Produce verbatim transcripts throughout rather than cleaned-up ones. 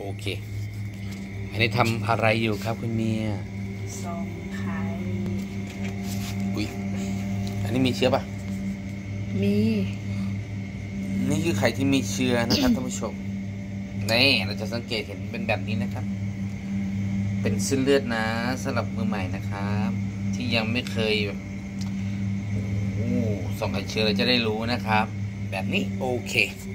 โอเคอันนี้ทำอะไรอยู่ครับคุณเมียซองไข่อุ้ยอันนี้มีเชื้อปะมีนี่คือไข่ที่มีเชื้อนะครับ ท่านผู้ชมนี่เราจะสังเกตเห็นเป็นแบบนี้นะครับเป็นเส้นเลือดนะสำหรับมือใหม่นะครับที่ยังไม่เคยแบบโอ้ส่องไข่เชื้อเราจะได้รู้นะครับ แบบนี้โอเค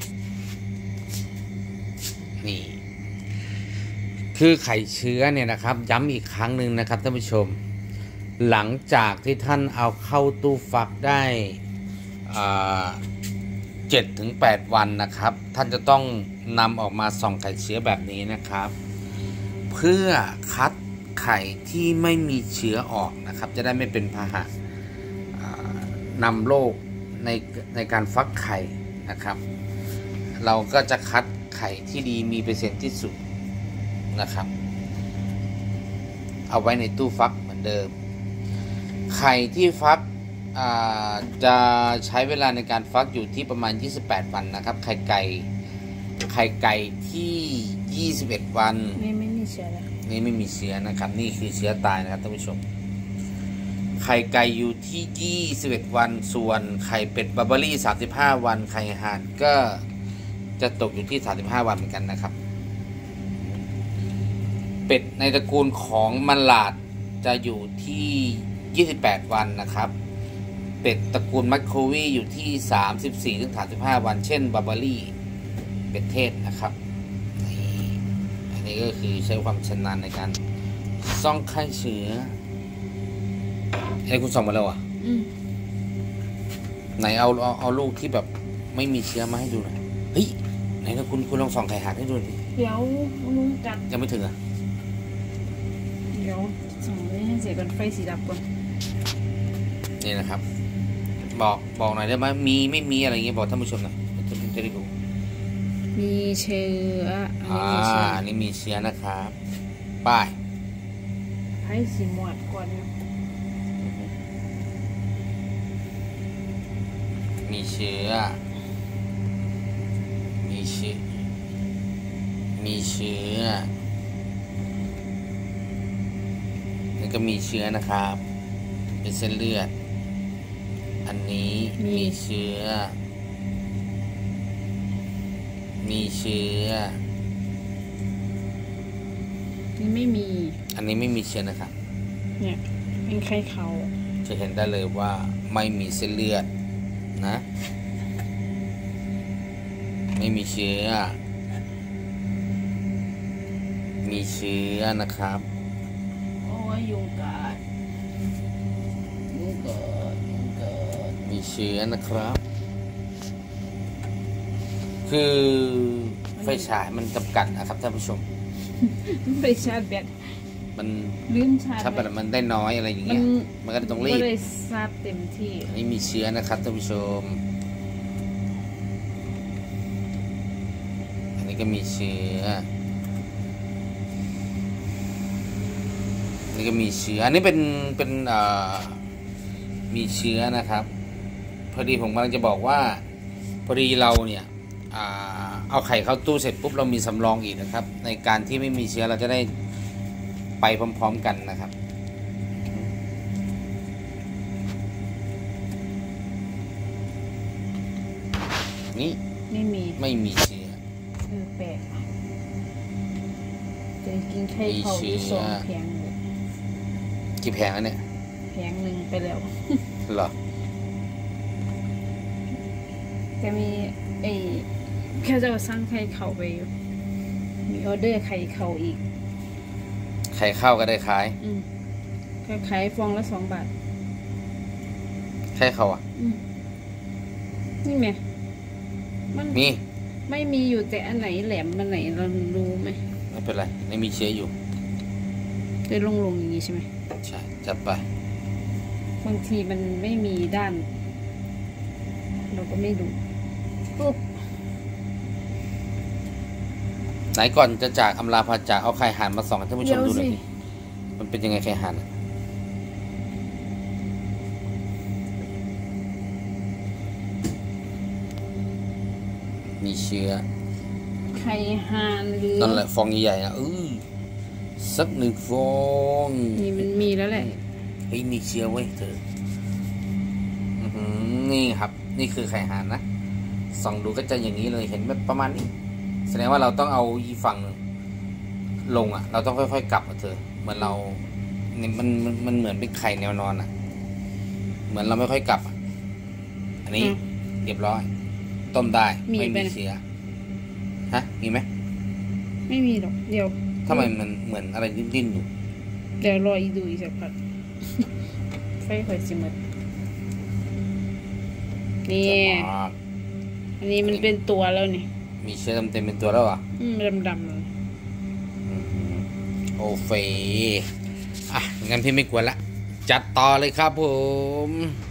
นี่คือไข่เชื้อเนี่ยนะครับย้ำอีกครั้งหนึ่งนะครับท่านผู้ชมหลังจากที่ท่านเอาเข้าตู้ฟักได้เจ็ดถึงแปดวันนะครับท่านจะต้องนำออกมาส่องไข่เชื้อแบบนี้นะครับเพื่อคัดไข่ที่ไม่มีเชื้อออกนะครับจะได้ไม่เป็นพาหะนำโรคในในการฟักไข่นะครับเราก็จะคัดไข่ที่ดีมีเปอร์เซ็นต์ที่สุดนะครับเอาไว้ในตู้ฟักเหมือนเดิมไข่ที่ฟักจะใช้เวลาในการฟักอยู่ที่ประมาณยี่สิบแปดวันนะครับไข่ไก่ไข่ไก่ที่ยี่สิบเอ็ดวันนี่ไม่มีเชื้อแล้วนี่ไม่มีเชื้อนะครับนี่คือเชื้อตายนะครับท่านผู้ชมไข่ไก่อยู่ที่ยี่สิบเอ็ดวันส่วนไข่เป็ดบาร์เบอรี่สามสิบห้าวันไข่ห่านก็จะตกอยู่ที่สามสิบห้าวันเหมือนกันนะครับเป็ดในตระกูลของมันหลาดจะอยู่ที่ยี่สิบแปดวันนะครับเป็ดตระกูลมัคโควีอยู่ที่สามสิบสี่ถึงสามสิบห้าวันเช่นบาร์เบอรี่เป็ดเทศนะครับนี่อันนี้ก็คือใช้ความชำนาญในการส่องไข่เชื้อไอ้คุณส่องมาแล้วอ่ะไหนเอาเอาเอาลูกที่แบบไม่มีเชื้อมาให้ดูหน่อยเฮ้ยไหนนะคุณคุณลองส่องไข่ห่านให้ดูดิเดี๋ยวลุงจัดยังไม่ถึงอ่ะเดี๋ยวส่องให้เสร็จก่อนไฟสีดับก่อนนี่นะครับบอกบอกหน่อยได้ไหมมีไม่มีอะไรเงี้ยบอกท่านผู้ชมหน่อยจะจะได้ดูมีเชื้ออ่าอันนี้มีเชื้อนะครับป้ายให้สีหมวดก่อนมีเชื้อมีเชื้อมีเชื้อนี่ก็มีเชื้อนะครับเป็นเส้นเลือดอันนี้มีเชื้อมีเชื้อนี่ไม่มีอันนี้ไม่มีเชื้อนะครับเนี่ยเป็นไข้เขาจะเห็นได้เลยว่าไม่มีเส้นเลือดนะไม่มีเชื้อมีเชื้อนะครับโอ้ยยุงกัดยุงกัดยุงกัดมีเชื้อนะครับคือไฟฉายมันจำกัดนะครับท่านผู้ชมไฟชาร์จแบตมันลืมชาร์จแบตมันได้น้อยอะไรอย่างเงี้ยมันก็ต้องรีบไม่ได้ชาร์จเต็มที่อันนี้มีเชื้อนะครับท่านผู้ชมอันนี้ก็มีเชื้ออันนี้ก็มีเชื้ออันนี้เป็นเป็นอ่ามีเชื้อนะครับพอดีผมกำลังจะบอกว่าพอดีเราเนี่ยเอาไข่เข้าตู้เสร็จปุ๊บเรามีสำรองอีกนะครับในการที่ไม่มีเชื้อเราจะได้ไปพร้อมๆกันนะครับนี่ไม่มีไม่มีเชื้อเออแปลกจะกินไข่เขาที่สองแพงเลยกี่แพงแล้วเนี่ยแพงหนึ่งไปแล้วเหรอแต่มีไอ้แค่จะสร้างไข่เขาไปอยู่มีออเดอร์ไข่เขาอีกไข่เข้าก็ได้ขายอืมก็ขายฟองละสองบาทไข่เขาอ่ะอืมนี่ไหมมันมีไม่มีอยู่แต่อันไหนแหลมอันไหนเรารู้ไหมไม่เป็นไรไม่มีเชื้ออยู่จะลงลงอย่างนี้ใช่ไหมใช่จัดไปบางทีมันไม่มีด้านเราก็ไม่ดูปุ๊บไหนก่อนจะจากอำลาพาจากเอาไข่ห่านมาส่องให้ท่านผู้ชมดูหน่อยดิมันเป็นยังไงไข่ห่านมีเชื้อโอเคไข่ห่านหรือนั่นแหละฟองใหญ่ๆนะเออสักหนึ่งฟองนี่มันมีแล้วแหละเฮ้ยมีเชื้อเว้ยเธออือหือนี่ครับ นี่คือไข่ห่านนะส่องดูก็จะอย่างนี้เลยเห็นแบบประมาณนี้แสดงว่าเราต้องเอาอีฝั่งลงอ่ะ เราต้องค่อยๆกลับอ่ะเธอเหมือนเราเนี่ยมันมันมันเหมือนเป็นไข่แนวนอนอ่ะ เหมือนเราไม่ค่อยกลับอ่ะอันนี้เรียบร้อย ต้มได้ไม่มีเชื้อฮะมีไหมไม่มีหรอกเดี๋ยวทำไมมันเหมือนอะไรดิ้นๆอยู่เดี๋ยวรออีกดูอีกสักพักไฟค่อยสิหมดนี่อันนี้มันเป็นตัวแล้วนี่มีเชื้อเต็มเป็นตัวแล้วอ่ะอืมดำๆเลยโอเฟอ่ะงั้นพี่ไม่กวนละจัดต่อเลยครับผม